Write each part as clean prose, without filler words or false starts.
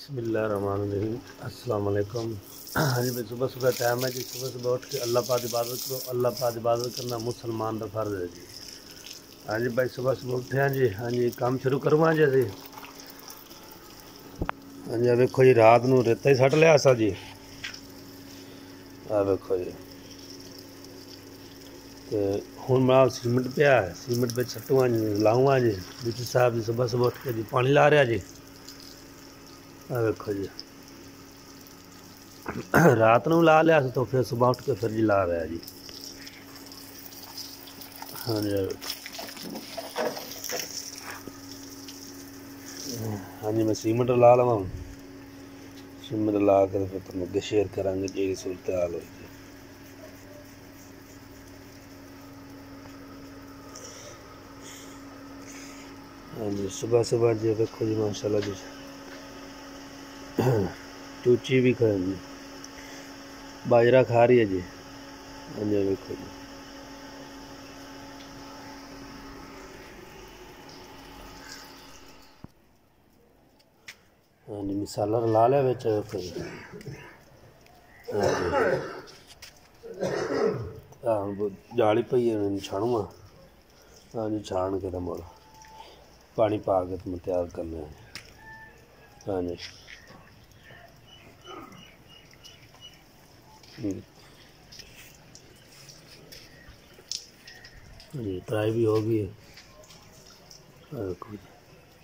बिस्मिल्लाहिर्रहमानिर्रहीम। अस्सलाम वालेकुम। हाँ जी भाई, सुबह सुबह टाइम है जी। सुबह सुबह उठ के अल्लाह पाक इबादत करो। अल्लाह पाक इबादत करना मुसलमान का फर्ज है जी। हाँ जी भाई, सुबह सुबह उठे हैं जी। हाँ जी, काम शुरू करूँ जी अभी। हाँ जी, वेखो जी, रात को रेता ही सट लिया सा जी। आ वेखो जी, तो हूँ मैं सीमेंट पिया है, सीमेंट पे सट्टूँ जी, लाऊँगा जी। डीसी साहब जी सुबह सुबह उठ के जी पानी ला रहा जी। आ वेखो जी, रात को ला लिया तो फिर सुबह उठ के फिर जी ला रहा जी। हाँ जी, हाँ जी, मैं सीमेंट ला लवा। सीमेंट ला कर फिर तुम अगे शेयर करा जी सूरत हाल हुई जी। हाँ जी, सुबह सुबह जी देखो जी, माशाल्लाह जी, चूची भी खा जी, बाजरा खा रही है जी। हाँ जी देखो जी। हाँ जी, मसाला ला लिया बिच। हाँ जी, हाँ जाली पई है, छाणूंगा। हाँ जी, छाण के मुड़ पानी पा के तुम तैयार करना है। हाँ जी, हाँ जी, ट्राई भी होगी। देखो जी,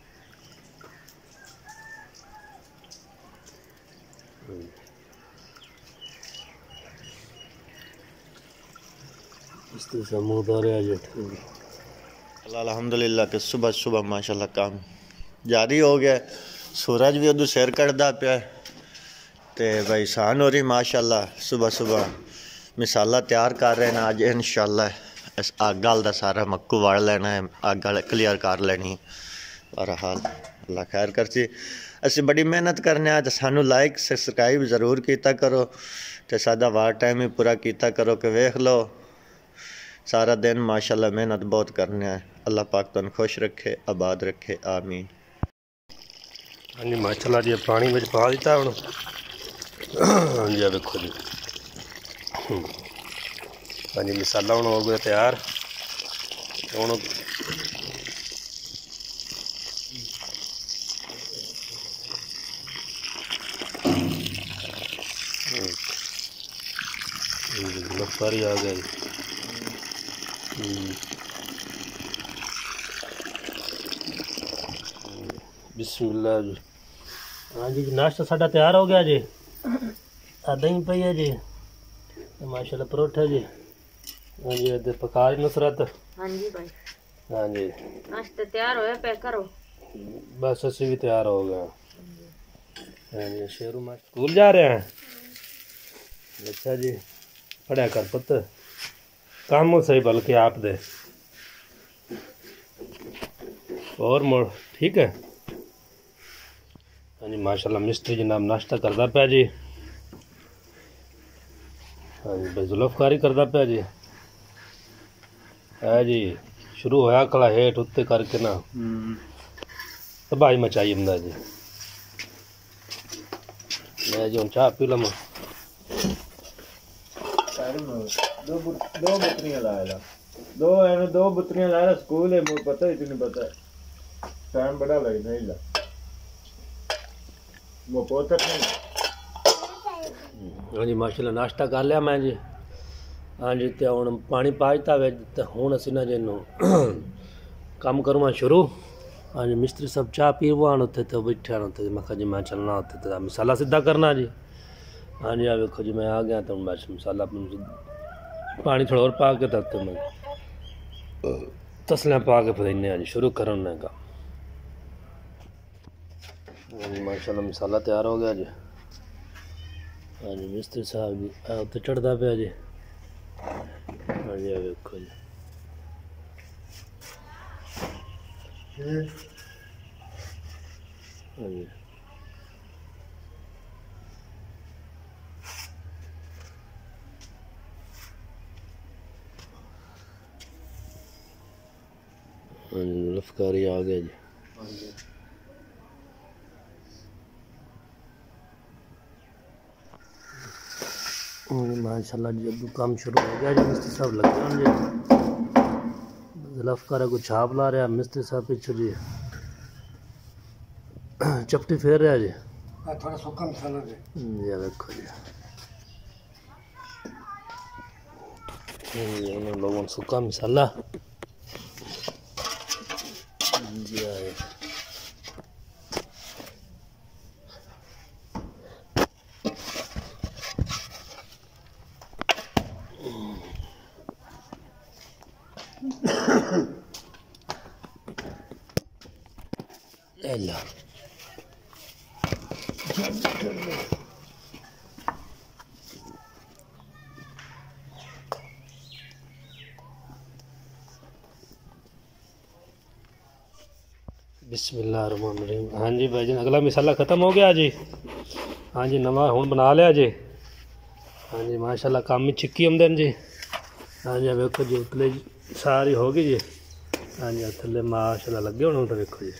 इस तरह से मुँह धोरे जी। अल्हम्दुलिल्लाह के सुबह सुबह माशाल्लाह काम जारी हो गया। सूरज भी उधर सिर कटदा पिया ते भाई सान हो रही माशाल्लाह। सुबह सुबह मिसाला तैयार कर रहे हैं। अज इंशाल्लाह इस अग गल का सारा मक्कू वाड़ लेना है, अग गल क्लीयर कर लेनी। बहरहाल अल्लाह खैर करसी। असी बड़ी मेहनत करने तो सानू लाइक सब्सक्राइब जरूर किया करो, तो सादा वार टाइम ही पूरा किया करो कि वेख लो सारा दिन माशाल्लाह मेहनत बहुत करने है। अल्लाह पाक तुम खुश रखे, आबाद रखे, आमीन। हाँ जी, माशाल्लाह जी, पानी में पा दिता हूँ। हाँ जी, देखो जी। हाँ जी, मसाला हूँ हो गया तैयार। हूँ सारी आ गई। बिस्मिल्लाह जी। हाँ जी, नाश्ता साडा तैयार हो गया जी। दही पई है जी, माशाल्लाह परोठा जी। हाँ जी, इधर पका दी नुसरत। हाँ जी भाई, हाँ जी, नाश्ता तैयार होया पैक करो। बस असी भी तैयार हो गए। हाँ जी, शेरू माश स्कूल जा रहे हैं। अच्छा जी, पढ़ा कर पुत्र, काम सही बल्कि आप दे और मोड़ ठीक है। हाँ जी, माशाल्लाह मिस्त्री जनाब नाश्ता करता पाया जी। हाँ जी, बेजुल्फकारी करता पाया जी। है जी, शुरू होया कला हेठ उत्ते करके ना तबाही मचाई हमदा जी। मैं जी हम चाह पी लमा। दो बकरियां लाया, दो बकरियां लाया स्कूल है। मुझे पता ही नहीं, पता टाइम बड़ा लगता है। वो पोतर नहीं। हाँ जी, माशाल्लाह नाश्ता कर लिया मैं जी। हाँ जी, तो हूँ पानी पा दिता वे, तो हूँ असी ना जी काम करूँ शुरू। हाँ जी, मिस्त्री सब चाह पीवा उत्थे तो बैठे उत्थे। मैं जी मैं चलना उत्थे तो मसाला सीधा करना जी। हाँ जी, आ वेखो जी, मैं आ गया तो बस मसाला पानी थोड़ा और पा के तो मैं तसलियाँ पा के फिर इन्हें जी शुरू करने का। हाँ जी, माशाल्लाह मसाला तैयार हो गया जी। हाँ जी, मिस्त्री साहब जी उत्ते चढ़ता पाया जी। हाँ जी, वेखो जी। हाँ जी, हाँ जी, जुल्फकारी आ गया जी। माशाल्लाह जी अब काम शुरू हो गया जी। मिस्त्री साहब लगे हैं जी, ज़ुल्फ़कार को छाप ला रहा मिस्त्री साहब पीछे जी चपटी फेर रहा जी। थोड़ा सुक्का मसाला दे जी देखो जी उन लोगों ने सूखा मसाला जी आए। एला बिस्मिल्लाहिर्रहमानिर्रहीम। हाँ जी भाईजान अगला मसाला ख़त्म हो गया जी। हाँ जी नवा हुण बना लिया जी। हाँ जी माशाल्लाह काम में चिक्की आमदन जी। हाँ जी वेखो जी उतले सारी हो गई जी। हाँ जी थले माशाल्लाह लगे होने तो वेखो जी।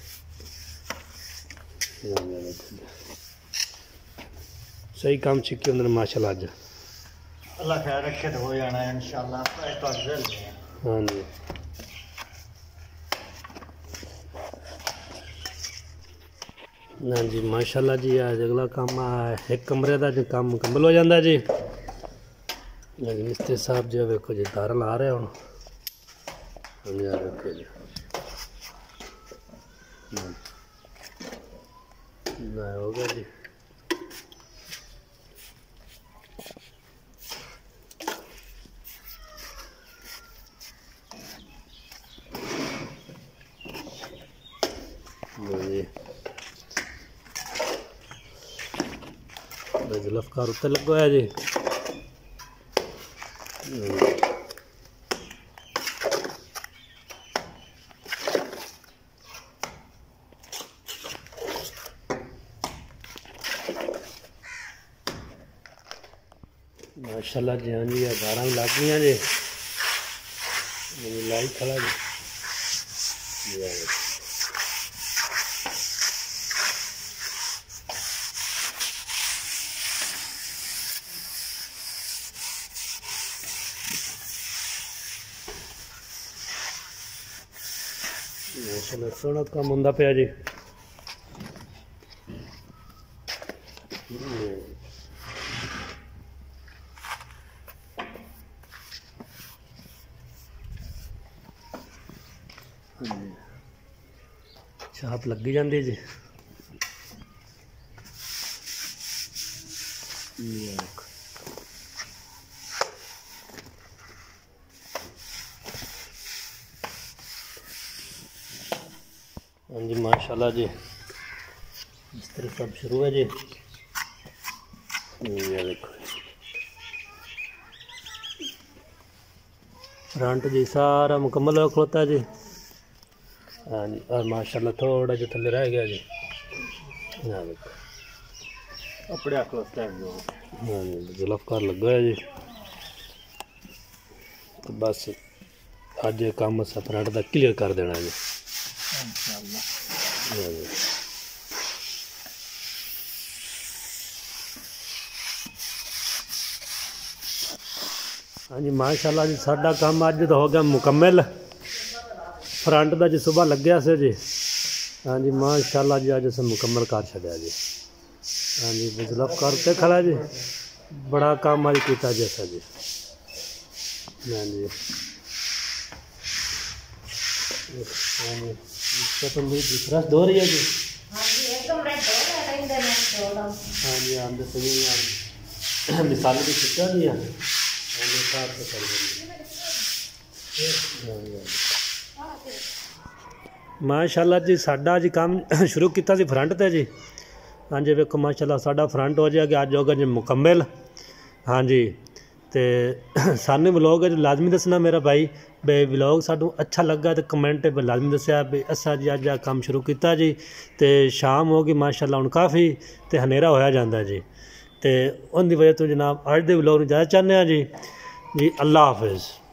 सही काम चिक्की आमदन माशाल्लाह अज। अल्लाह खैर रखे तो हो जाना है इंशाल्लाह। हाँ जी ना जी माशाल्लाह जी आज अगला काम एक कमरे का जो काम मुकम्मल हो जाता जी। मिस्त्री साहब जो वेखो जी तार ला रहे हो। देखो जी हो गया जी। ज़ुल्फ़कार उत्ते लगो है जी। माशाल्लाह जी। हाँ जी गारा भी लग गई जी। लाई खड़ा जी। माशाल्लाह सोहना काम होंदा पिया जी। छाप लगी जाती जी। हाँ जी माशाल्लाह जी मिस्त्री सब शुरू है जी। ये देखो फ्रंट जी सारा मुकम्मल हो खलोता है जी। हाँ जी और माशाल्लाह थोड़ा जो थले रह गया जी। हाँ देखो अपने खलोता है जो। हाँ जी ज़ुल्फ़कार लगा है जी। तो बस अज ये काम अस फ्रंट का क्लियर कर देना जी इंशाअल्लाह। हाँ जी माशाल्लाह जी साडा काम अज तो हो गया मुकम्मल। फ्रंट का जी सुबह लग्या से जी। हाँ जी माशाल्लाह जी अज अस मुकम्मल कर छड्या जी। हाँ जी ज़ुल्फ़कार ते खड़ा जी। बड़ा काम अज किया जी असा जी। हाँ जी हाँ जी तो दूसरा दो रही है जी। हाँ जी आंदे सही मिसाल की छुट्टा दिया माशाल्लाह जी साडा जी काम शुरू किया सी फ्रंट ते जी। हाँ जी वेखो माशाल्लाह साडा फ्रंट हो जाएगा अज होगा जी मुकम्मल। हाँ जी तो सानू व्लॉग लाजमी दसना मेरा भाई बे व्लॉग सानू अच्छा लगा तो कमेंट लाजमी दसिया भी असा जी अज काम शुरू किया जी। तो शाम हो गई माशाल्लाह हुण काफ़ी तो हनेरा होया जाता जी। तो उनकी वजह तो जनाब अज के व्लॉग इजाज़त चाहते हैं जी। अल्लाह हाफिज़।